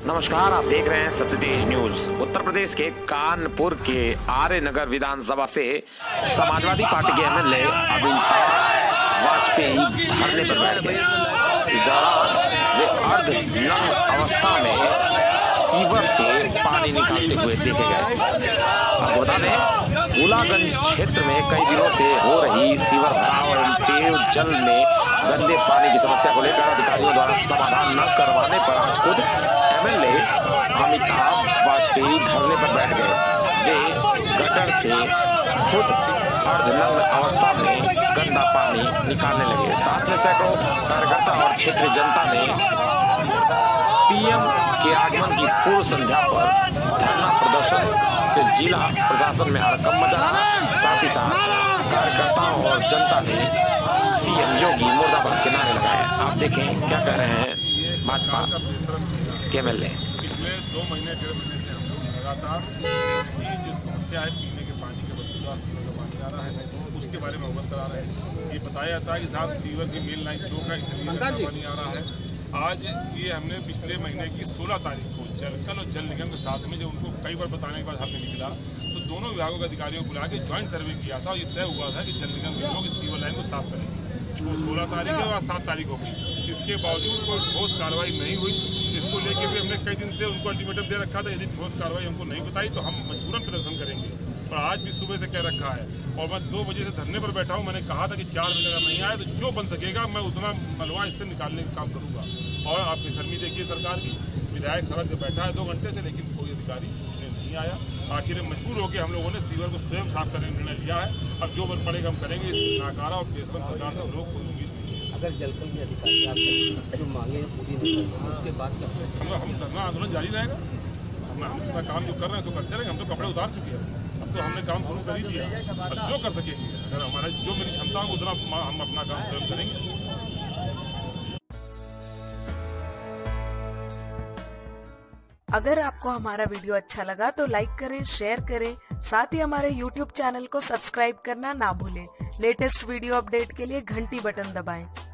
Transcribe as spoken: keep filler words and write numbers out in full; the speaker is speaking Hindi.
नमस्कार, आप देख रहे हैं सबसे तेज न्यूज। उत्तर प्रदेश के कानपुर के आर्य नगर विधानसभा से समाजवादी पार्टी के एमएलए अमिताभ वाजपेयी धरने पर बैठ गए। इस दौरान वे अर्ध नग्न अवस्था में सीवर से पानी निकालते हुए देखे गए। आपको बता दें, गोलागंज क्षेत्र में कई दिनों से हो रही सीवर भराव और पेयजल में गंदे पानी की समस्या को लेकर अधिकारियों द्वारा समाधान न करवाने पर आज खुद एमएलए अमिताभ वाजपेयी धरने पर बैठ गए। वे गटर से खुद अर्धनग्न अवस्था में गंदा पानी निकालने लगे। साथ में सैकड़ों कार्यकर्ता और क्षेत्रीय जनता ने पीएम के आगमन की पूर्व संध्या पर धरना प्रदर्शन से जिला प्रशासन में हड़कंप मचा। साथ ही साथ कार्यकर्ताओं और जनता ने सीएम योगी मुर्दाबाद के नारे लगाए। आप देखें क्या कह रहे हैं भाजपा के एमएलए। पिछले दो महीने डेढ़ महीने से हम लोग लगातार ये जो समस्या है पीने के पानी के वस्तुदार सीवर का पानी आ रहा है उसके बारे में अवगत करा रहे हैं। ये बताया जाता है कि साहब सीवर की मेन लाइन चौक है, इसलिए पानी आ रहा है। आज ये हमने पिछले महीने की सोलह तारीख को जलकल और जल निगम के साथ में जब उनको कई बार बताने के बाद हमने निकला तो दोनों विभागों के अधिकारियों को बुला के ज्वाइंट सर्वे किया था और ये तय हुआ था कि जल निगम के लोग इस सीवर लाइन को साफ करेंगे। वो सोलह तारीख है और सात तारीख हो गई, इसके बावजूद कोई ठोस कार्रवाई नहीं हुई। इसको लेके भी हमने कई दिन से उनको अल्टीमेटम दे रखा था, यदि ठोस कार्रवाई हमको नहीं बताई तो हम मजबूरन प्रदर्शन करेंगे। और आज भी सुबह से कह रखा है और मैं दो बजे से धरने पर बैठा हूँ। मैंने कहा था कि चार बजे अगर नहीं आए तो जो बन सकेगा मैं उतना मलबा इससे निकालने का काम करूँगा। और आप बेशर्मी देखिए सरकार की, विधायक सड़क पर बैठा है दो घंटे से, लेकिन कोई अधिकारी उसने नहीं आया। आखिर मजबूर होकर हम लोगों ने सीवर को स्वयं साफ करने का निर्णय लिया है। अब जो बन पड़ेगा हम करेंगे। इस नाकारा और बेसबन सरकार से हम लोग कोई उम्मीद नहीं। अगर जलकल के अधिकारी आपसे जो मांगे हैं पूरी नहीं करते उसके बाद क्या हम हम धरना आंदोलन जारी रहेगा। हम हम अपना काम जो कर रहे हैं तो करते रहेंगे। हम तो कपड़े उतार चुके हैं, अब तो हमने काम शुरू कर ही दिया। अब जो कर सकेंगे, अगर हमारा जो मेरी क्षमता हो उतना हम अपना काम स्वयं करेंगे। अगर आपको हमारा वीडियो अच्छा लगा तो लाइक करें, शेयर करें, साथ ही हमारे यूट्यूब चैनल को सब्सक्राइब करना ना भूलें। लेटेस्ट वीडियो अपडेट के लिए घंटी बटन दबाएं।